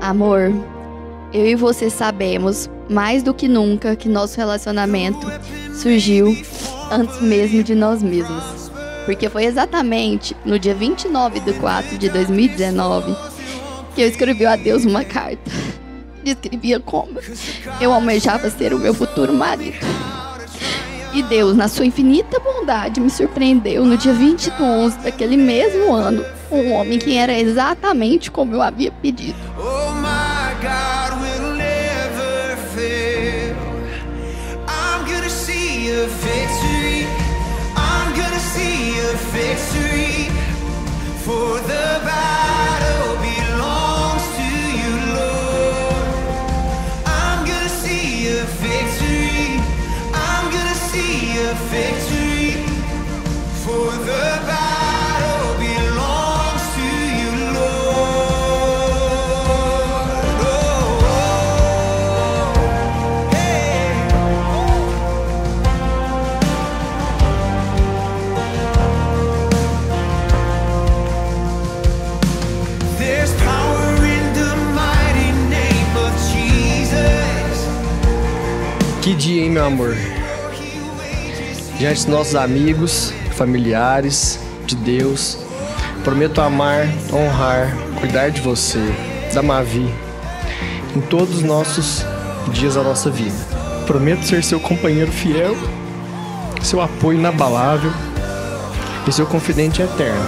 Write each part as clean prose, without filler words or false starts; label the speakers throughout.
Speaker 1: Amor, eu e você sabemos mais do que nunca que nosso relacionamento surgiu antes mesmo de nós mesmos. Porque foi exatamente no dia 29/4/2019 que eu escrevi a Deus uma carta. Descrevia como eu almejava ser o meu futuro marido. E Deus, na sua infinita bondade, me surpreendeu no dia 20/11 daquele mesmo ano, um homem que era exatamente como eu havia pedido.
Speaker 2: Oh my God will never fail. I'm gonna see a victory. I'm gonna see a victory. For the battle belongs to you, Lord. I'm gonna see a victory. I'm gonna see a victory. For the battle belongs to you, Lord. Oh, hey. There's power in the mighty name of Jesus.
Speaker 3: Que dia, hein, meu amor? Diante dos nossos amigos, familiares, de Deus, prometo amar, honrar, cuidar de você, da Mavi, em todos os nossos dias da nossa vida. Prometo ser seu companheiro fiel, seu apoio inabalável e seu confidente eterno.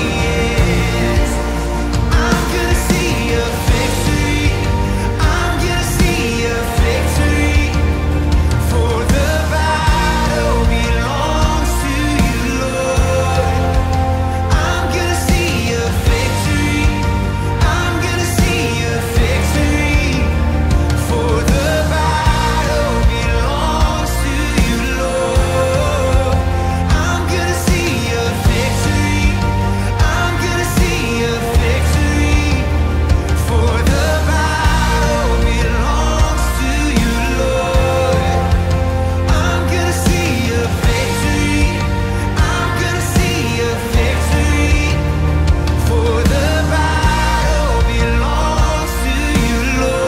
Speaker 2: I'm gonna see a victory. I'm gonna see a victory. For the battle belongs to you, Lord. I'm gonna see a victory. I'm gonna see a victory. For the battle belongs to you, Lord. I'm gonna see a victory. I'm gonna see a victory. For the battle belongs to you, Lord. I'm gonna see a victory. I'm gonna see a victory. For the battle belongs to you,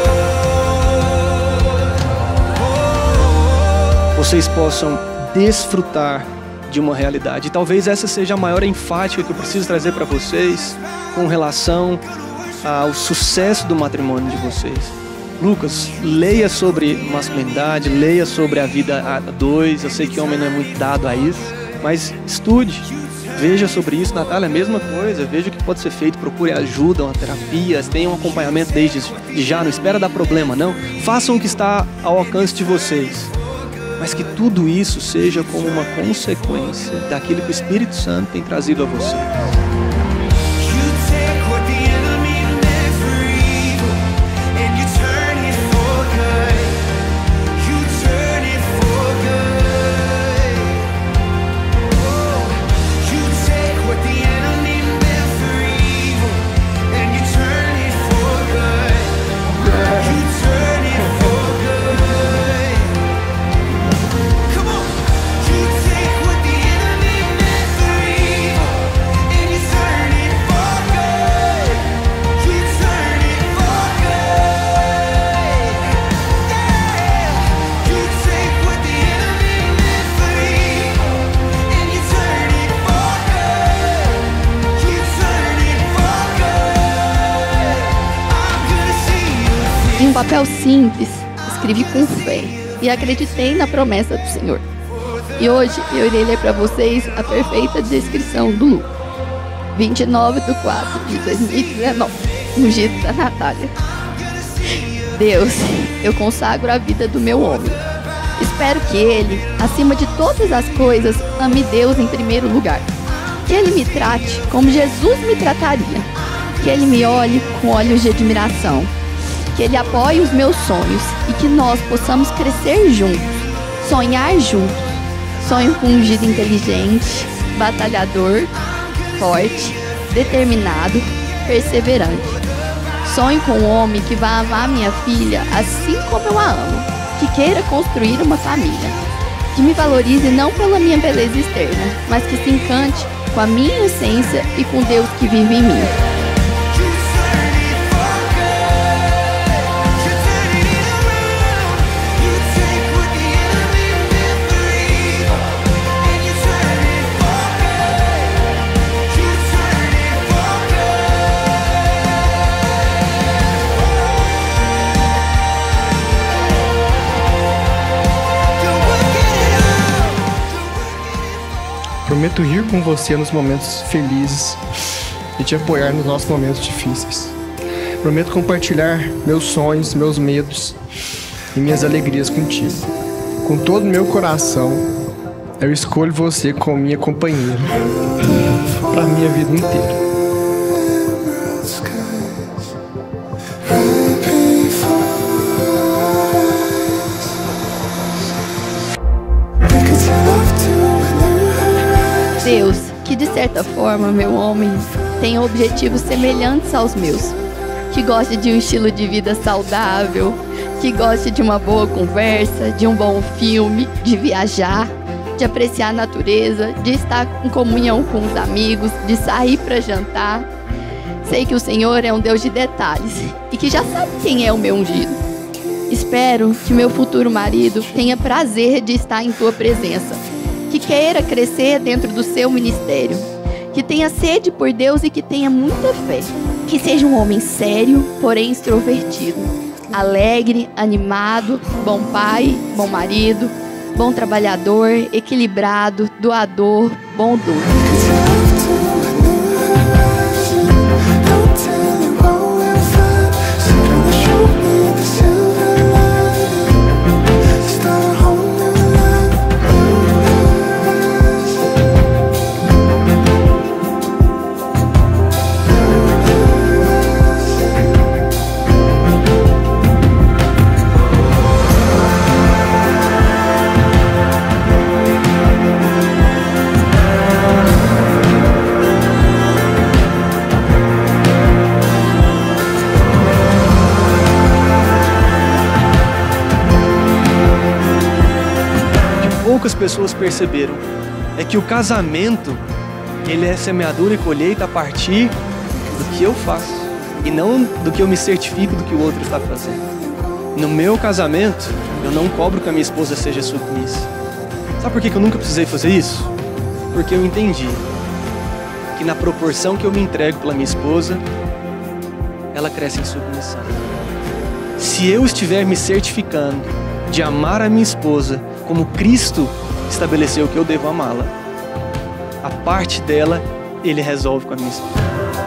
Speaker 2: Lord.
Speaker 4: Vocês possam desfrutar de uma realidade. E talvez essa seja a maior enfática que eu preciso trazer para vocês com relação ao sucesso do matrimônio de vocês. Lucas, leia sobre masculinidade, leia sobre a vida a dois. Eu sei que homem não é muito dado a isso, mas estude, veja sobre isso. Natália, a mesma coisa, veja o que pode ser feito, procure ajuda, uma terapia, tenha um acompanhamento desde já, não espera dar problema, não. Façam o que está ao alcance de vocês. Mas que tudo isso seja como uma consequência daquilo que o Espírito Santo tem trazido a você.
Speaker 2: You take what the enemy meant for evil and you turn it for good. You turn it for good. Oh, you take what the enemy meant for evil and you turn it for good. You turn it for good. Come on. You take what the enemy meant for evil and you turn it for good. You turn it for good. Yeah. You take what the enemy meant for evil and you turn it for good. You turn it for good. I'm gonna see you.
Speaker 1: Em um papel simples, escrevi com fé e acreditei na promessa do Senhor. E hoje eu irei ler para vocês a perfeita descrição do Lucas. 29/4/2019, ungido da Natália. Deus, eu consagro a vida do meu homem. Espero que ele, acima de todas as coisas, ame Deus em primeiro lugar. Que ele me trate como Jesus me trataria. Que ele me olhe com olhos de admiração. Que ele apoie os meus sonhos e que nós possamos crescer juntos, sonhar juntos. Sonho com um ungido inteligente, batalhador, forte, determinado, perseverante. Sonho com um homem que vai amar minha filha assim como eu a amo, que queira construir uma família, que me valorize não pela minha beleza externa, mas que se encante com a minha essência e com Deus que vive em mim.
Speaker 2: You turn it for good.
Speaker 3: Prometo rir com você nos momentos felizes e te apoiar nos nossos momentos difíceis. Prometo compartilhar meus sonhos, meus medos e minhas alegrias contigo. Com todo o meu coração, eu escolho você como minha companheira para a minha vida inteira.
Speaker 1: Deus, que de certa forma meu homem tenha objetivos semelhantes aos meus, que goste de um estilo de vida saudável, que goste de uma boa conversa, de um bom filme, de viajar, de apreciar a natureza, de estar em comunhão com os amigos, de sair para jantar. Sei que o Senhor é um Deus de detalhes e que já sabe quem é o meu ungido. Espero que meu futuro marido tenha prazer de estar em tua presença, que queira crescer dentro do seu ministério, que tenha sede por Deus e que tenha muita fé, que seja um homem sério, porém extrovertido, alegre, animado, bom pai, bom marido, bom trabalhador, equilibrado, doador, bondoso.
Speaker 4: Poucas pessoas perceberam é que o casamento, ele é semeadura e colheita a partir do que eu faço e não do que eu me certifico do que o outro está fazendo. No meu casamento, eu não cobro que a minha esposa seja submissa. Sabe por que eu nunca precisei fazer isso? Porque eu entendi que na proporção que eu me entrego pela minha esposa, ela cresce em submissão. Se eu estiver me certificando de amar a minha esposa como Cristo estabeleceu que eu devo amá-la, a parte dela, Ele resolve com a minha esposa.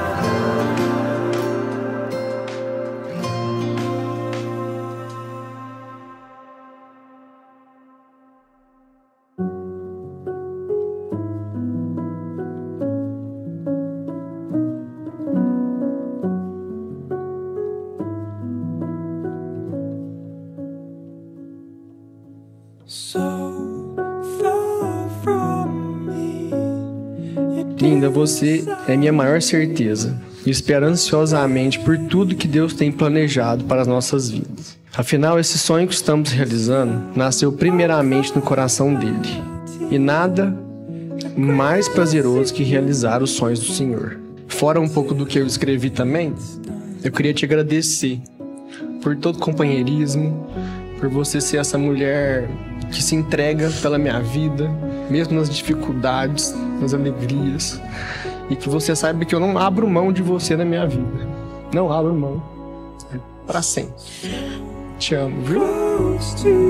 Speaker 3: Linda, você é minha maior certeza e espero ansiosamente por tudo que Deus tem planejado para as nossas vidas. Afinal, esse sonho que estamos realizando nasceu primeiramente no coração dele. E nada mais prazeroso que realizar os sonhos do Senhor. Fora um pouco do que eu escrevi também, eu queria te agradecer por todo o companheirismo, por você ser essa mulher que se entrega pela minha vida, mesmo nas dificuldades, nas alegrias, e que você saiba que eu não abro mão de você na minha vida. Não abro mão. Para sempre. Te amo, viu?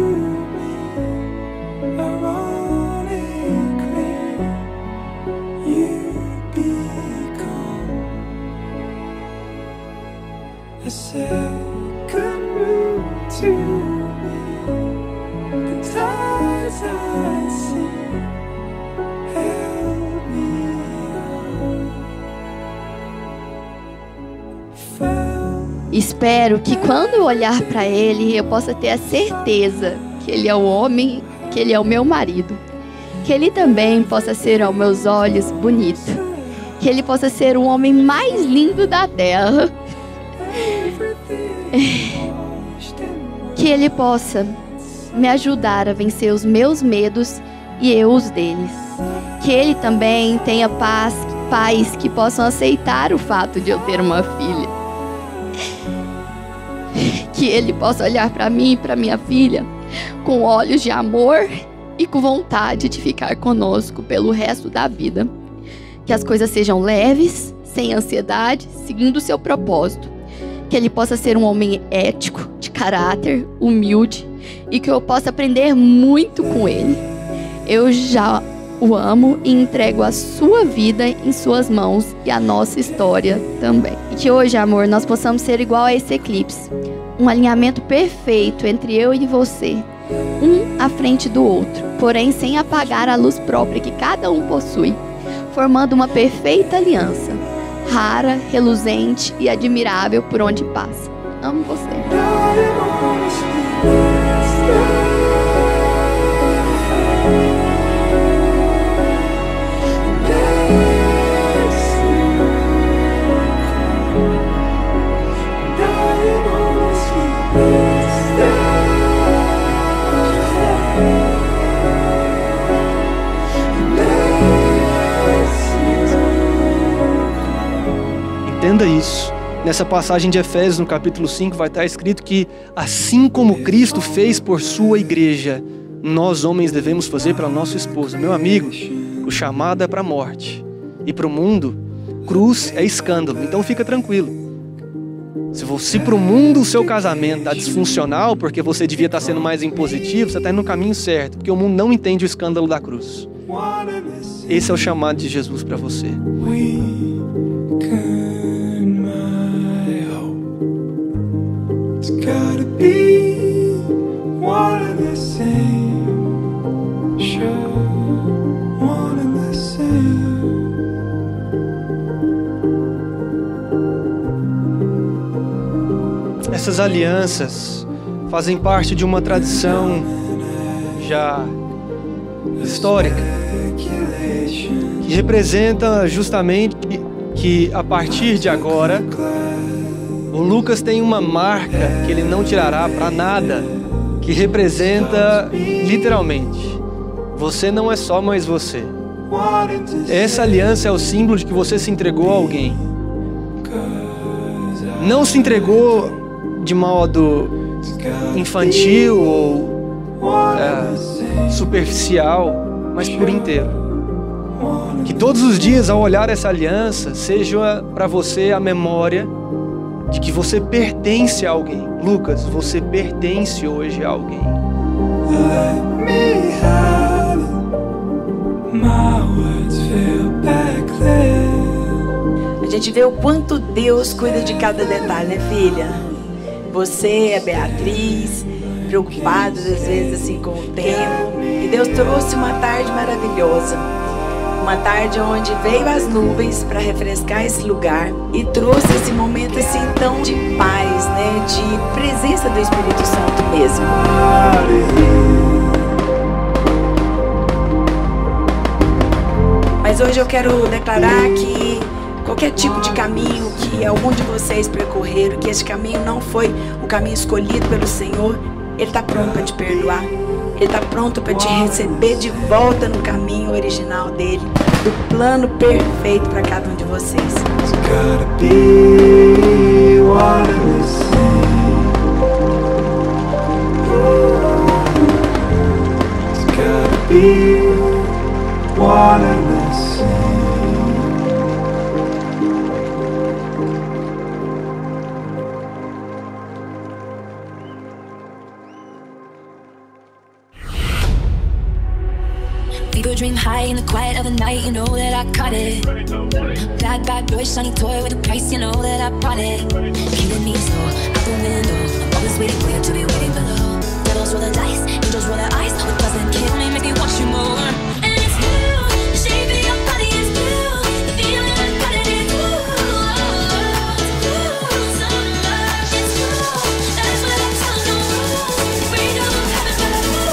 Speaker 1: Espero que quando eu olhar para ele, eu possa ter a certeza que ele é o homem, que ele é o meu marido. Que ele também possa ser aos meus olhos bonito. Que ele possa ser o homem mais lindo da terra. Que ele possa me ajudar a vencer os meus medos e eu os deles. Que ele também tenha pais que possam aceitar o fato de eu ter uma filha. Que ele possa olhar para mim e para minha filha com olhos de amor e com vontade de ficar conosco pelo resto da vida. Que as coisas sejam leves, sem ansiedade, seguindo o seu propósito. Que ele possa ser um homem ético, de caráter, humilde e que eu possa aprender muito com ele. Eu já o amo e entrego a sua vida em suas mãos e a nossa história também. E que hoje, amor, nós possamos ser igual a esse eclipse. Um alinhamento perfeito entre eu e você, um à frente do outro, porém sem apagar a luz própria que cada um possui, formando uma perfeita aliança, rara, reluzente e admirável por onde passa. Amo você.
Speaker 4: Entenda isso. Nessa passagem de Efésios, no capítulo 5, vai estar escrito que assim como Cristo fez por sua igreja, nós homens devemos fazer para nossa esposa. Meu amigo, o chamado é para a morte. E para o mundo, cruz é escândalo. Então fica tranquilo. Se para o mundo o seu casamento está disfuncional, porque você devia estar sendo mais impositivo, você está indo no caminho certo. Porque o mundo não entende o escândalo da cruz. Esse é o chamado de Jesus para você.
Speaker 2: Gotta be one and the same, sure, one and the same.
Speaker 4: Essas alianças fazem parte de uma tradição já histórica, que representa justamente que a partir de agora o Lucas tem uma marca que ele não tirará para nada, que representa literalmente: você não é só mais você. Essa aliança é o símbolo de que você se entregou a alguém. Não se entregou de modo infantil ou superficial, mas por inteiro. Que todos os dias, ao olhar essa aliança, seja para você a memória de que você pertence a alguém. Lucas, você pertence hoje a alguém.
Speaker 5: A gente vê o quanto Deus cuida de cada detalhe, né, filha? Você é Beatriz, preocupada às vezes assim com o tempo. E Deus trouxe uma tarde maravilhosa. Uma tarde onde veio as nuvens para refrescar esse lugar e trouxe esse momento assim tão de paz, né? De presença do Espírito Santo mesmo. Mas hoje eu quero declarar que qualquer tipo de caminho que algum de vocês percorreram, que esse caminho não foi o caminho escolhido pelo Senhor, Ele está pronto para te perdoar. Ele está pronto para te receber de volta no caminho original dele, do plano perfeito para cada um de vocês.
Speaker 2: Gotta be one and the same. It's gotta be one and the same.
Speaker 6: People dream high in the quiet of the night, you know that I caught it. Bad, bad boy, shiny toy with a price, you know that I bought it. Killing me slow, out the window, I'm always waiting for you to be waiting below. Devils roll the dice, angels roll their eyes, what doesn't kill me, make me want you more. And it's you, the shape of your body is blue, the feeling I've got it is you. So much, it's true, that's what I'm telling you. Freedom happens when I move.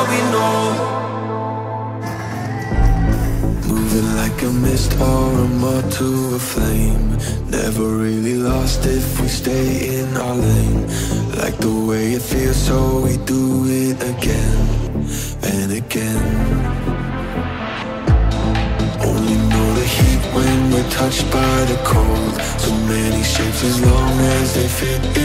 Speaker 2: all we know. Moving like a mist or a moth to a flame. Never really lost if we stay in our lane. Like the way it feels, so we do it again and again. Only know the heat when we're touched by the cold. So many shapes as long as they fit